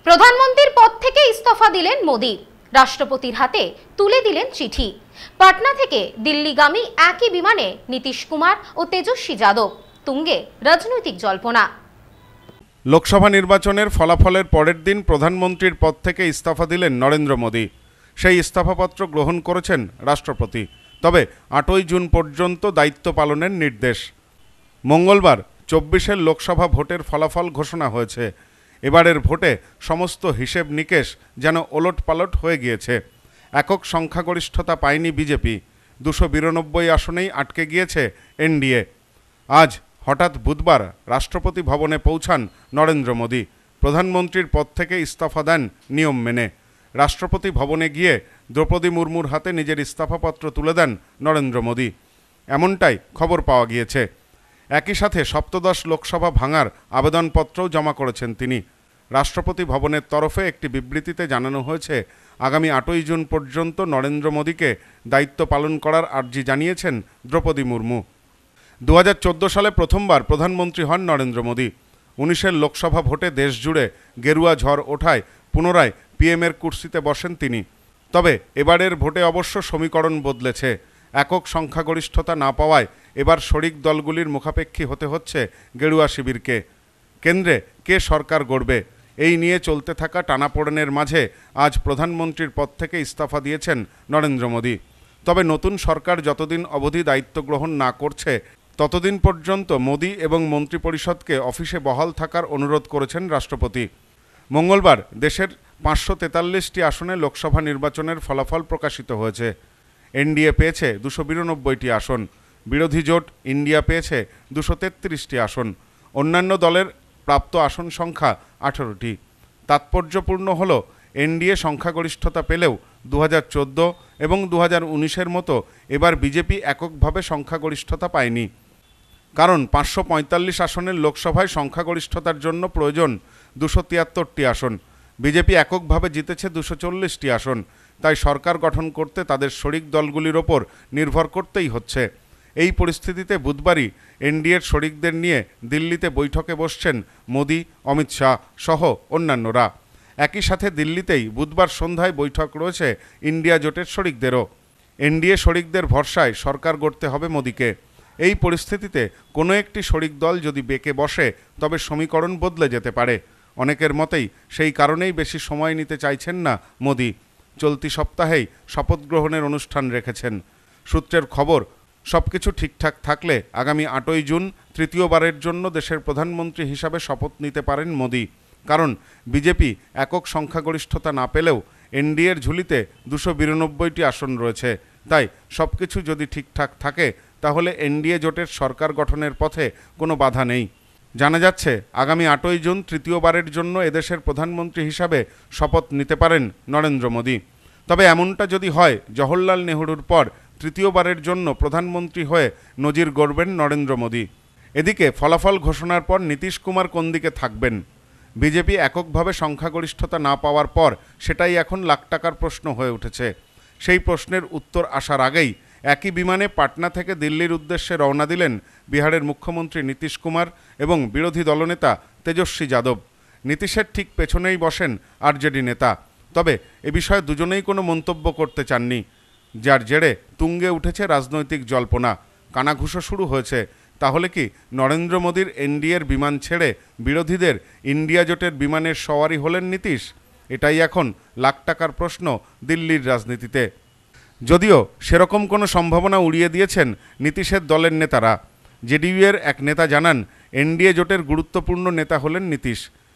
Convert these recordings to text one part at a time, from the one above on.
প্রধানমন্ত্রীর পদ থেকে ইস্তফা দিলেন মোদি। রাষ্ট্রপতির হাতে তুলে দিলেন চিঠি। পাটনা থেকে দিল্লিগামী একই বিমানে নীতিশ কুমার ও তেজস্বী যাদব। তুঙ্গে রাজনৈতিক জল্পনা। লোকসভা নির্বাচনের ফলাফলের পরের দিন প্রধানমন্ত্রীর পদ থেকে ইস্তফা দিলেন নরেন্দ্র মোদি। সেই ইস্তফাপত্র গ্রহণ করেছেন রাষ্ট্রপতি। তবে 8ই জুন পর্যন্ত দায়িত্ব পালনের নির্দেশ। মঙ্গলবার 24-এর লোকসভা ভোটের ফলাফল ঘোষণা হয়েছে। এবারের ভোটে সমস্ত হিসেব নিকেশ যেন ওলটপালট হয়ে গিয়েছে। একক সংখ্যাগরিষ্ঠতা পায়নি বিজেপি। 292 আসনেই আটকে গিয়েছে এনডিএ। আজ হঠাৎ বুধবার রাষ্ট্রপতি ভবনে পৌঁছান নরেন্দ্র মোদি। প্রধানমন্ত্রীর পদ থেকে ইস্তফা দেন নিয়ম মেনে। রাষ্ট্রপতি ভবনে গিয়ে দ্রৌপদী মুর্মুর হাতে নিজের ইস্তফাপত্র তুলে দেন নরেন্দ্র মোদি। এমনটাই খবর পাওয়া গিয়েছে। একই সাথে সপ্তদশ লোকসভা ভাঙার আবেদনপত্রও জমা করেছেন তিনি। রাষ্ট্রপতি ভবনের তরফে একটি বিবৃতিতে জানানো হয়েছে, আগামী 8ই জুন পর্যন্ত নরেন্দ্র মোদিকে দায়িত্ব পালন করার আর্জি জানিয়েছেন দ্রৌপদী মুর্মু। 2014 সালে প্রথমবার প্রধানমন্ত্রী হন নরেন্দ্র মোদি। 19-এর লোকসভা ভোটে দেশ জুড়ে গেরুয়া ঝড় ওঠায় পুনরায় পিএমের কুর্সিতে বসেন তিনি। তবে এবারের ভোটে অবশ্য সমীকরণ বদলেছে। একক সংখ্যাগরিষ্ঠতা না পাওয়ায় এবার শরিক দলগুলির মুখাপেক্ষী হতে হচ্ছে গেরুয়া শিবিরকে। কেন্দ্রে কে সরকার গড়বে, এই নিয়ে চলতে থাকা টানাপোড়েনের মাঝে আজ প্রধানমন্ত্রীর পদ থেকে ইস্তফা দিয়েছেন নরেন্দ্র মোদি। তবে নতুন সরকার যতদিন অবধি দায়িত্ব গ্রহণ না করছে ততদিন পর্যন্ত মোদি এবং মন্ত্রিপরিষদকে অফিসে বহাল থাকার অনুরোধ করেছেন রাষ্ট্রপতি। মঙ্গলবার দেশের 543টি আসনে লোকসভা নির্বাচনের ফলাফল প্রকাশিত হয়েছে। এনডিএ পেয়েছে 292টি আসন, বিরোধী জোট ইন্ডিয়া পেয়েছে 233টি আসন, অন্যান্য দলের প্রাপ্ত আসন সংখ্যা 18টি। তাৎপর্যপূর্ণ হল, এনডিএ সংখ্যাগরিষ্ঠতা পেলেও 2014 এবং 2019-এর মতো এবার বিজেপি এককভাবে সংখ্যাগরিষ্ঠতা পায়নি। কারণ 545 আসনের লোকসভায় সংখ্যাগরিষ্ঠতার জন্য প্রয়োজন 273টি আসন। বিজেপি এককভাবে জিতেছে 240টি আসন। তাই সরকার গঠন করতে তাদের শরিক দলগুলির ওপর নির্ভর করতেই হচ্ছে। এই পরিস্থিতিতে বুধবারই এনডিএর শরিকদের নিয়ে দিল্লিতে বৈঠকে বসছেন মোদি, অমিত শাহ সহ অন্যান্যরা। একই সাথে দিল্লিতেই বুধবার সন্ধ্যায় বৈঠক রয়েছে ইন্ডিয়া জোটের শরিকদেরও। এনডিএ শরিকদের ভরসায় সরকার গড়তে হবে মোদিকে। এই পরিস্থিতিতে কোনো একটি শরিক দল যদি বেঁকে বসে তবে সমীকরণ বদলে যেতে পারে। অনেকের মতেই সেই কারণেই বেশি সময় নিতে চাইছেন না মোদি। চলতি সপ্তাহেই শপথ গ্রহণের অনুষ্ঠান রেখেছেন। সূত্রের খবর, সবকিছু ঠিকঠাক থাকলে আগামী 8ই জুন তৃতীয়বারের জন্য দেশের প্রধানমন্ত্রী হিসাবে শপথ নিতে পারেন মোদি। কারণ বিজেপি একক সংখ্যাগরিষ্ঠতা না পেলেও এনডিএর ঝুলিতে 292টি আসন রয়েছে। তাই সবকিছু যদি ঠিকঠাক থাকে তাহলে এনডিএ জোটের সরকার গঠনের পথে কোনো বাধা নেই। জানা যাচ্ছে, আগামী 8ই জুন তৃতীয়বারের জন্য এদেশের প্রধানমন্ত্রী হিসাবে শপথ নিতে পারেন নরেন্দ্র মোদি। তবে এমনটা যদি হয়, জওহরলাল নেহরুর পর তৃতীয়বারের জন্য প্রধানমন্ত্রী হয়ে নজির গড়বেন নরেন্দ্র মোদি। এদিকে ফলাফল ঘোষণার পর নীতিশ কুমার কোন দিকে থাকবেন? বিজেপি এককভাবে সংখ্যাগরিষ্ঠতা না পাওয়ার পর সেটাই এখন লাখ টাকার প্রশ্ন হয়ে উঠেছে। সেই প্রশ্নের উত্তর আসার আগেই একই বিমানে পাটনা থেকে দিল্লির উদ্দেশ্যে রওনা দিলেন বিহারের মুখ্যমন্ত্রী নীতিশ কুমার এবং বিরোধী দলনেতা তেজস্বী যাদব। নীতিশের ঠিক পেছনেই বসেন আরজেডি নেতা। তবে এ বিষয়ে দুজনেই কোনো মন্তব্য করতে চাননি, যার জেরে তুঙ্গে উঠেছে রাজনৈতিক জল্পনা। কানাঘুষো শুরু হয়েছে, তাহলে কি নরেন্দ্র মোদির এনডিএর বিমান ছেড়ে বিরোধীদের ইন্ডিয়া জোটের বিমানের সওয়ারি হলেন নীতিশ? এটাই এখন লাখ টাকার প্রশ্ন দিল্লির রাজনীতিতে। যদিও সেরকম কোনো সম্ভাবনা উড়িয়ে দিয়েছেন নীতিশের দলের নেতারা। জেডিইউ-এর এক নেতা জানান, এনডিএ জোটের গুরুত্বপূর্ণ নেতা হলেন নীতিশ।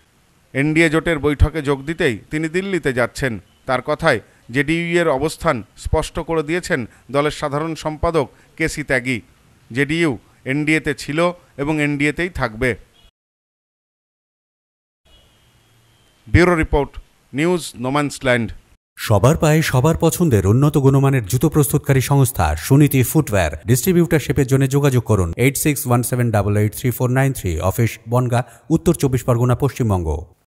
এনডিএ জোটের বৈঠকে যোগ দিতেই তিনি দিল্লিতে যাচ্ছেন। তার কথায় জেডিইউ-এর অবস্থান স্পষ্ট করে দিয়েছেন দলের সাধারণ সম্পাদক কেসি ত্যাগী। জেডিইউ এনডিএতে ছিল এবং এনডিএতেই থাকবে। Bureau report, news no man's land. সবার পায়ে সবার পছন্দের উন্নত গুণমানের জুতো প্রস্তুতকারী সংস্থা সুনীতি ফুটওয়্যার। ডিস্ট্রিবিউটারশিপের জন্য যোগাযোগ করুন 8617883493, অফিস বনগাঁ, উত্তর 24 পরগনা, পশ্চিমবঙ্গ।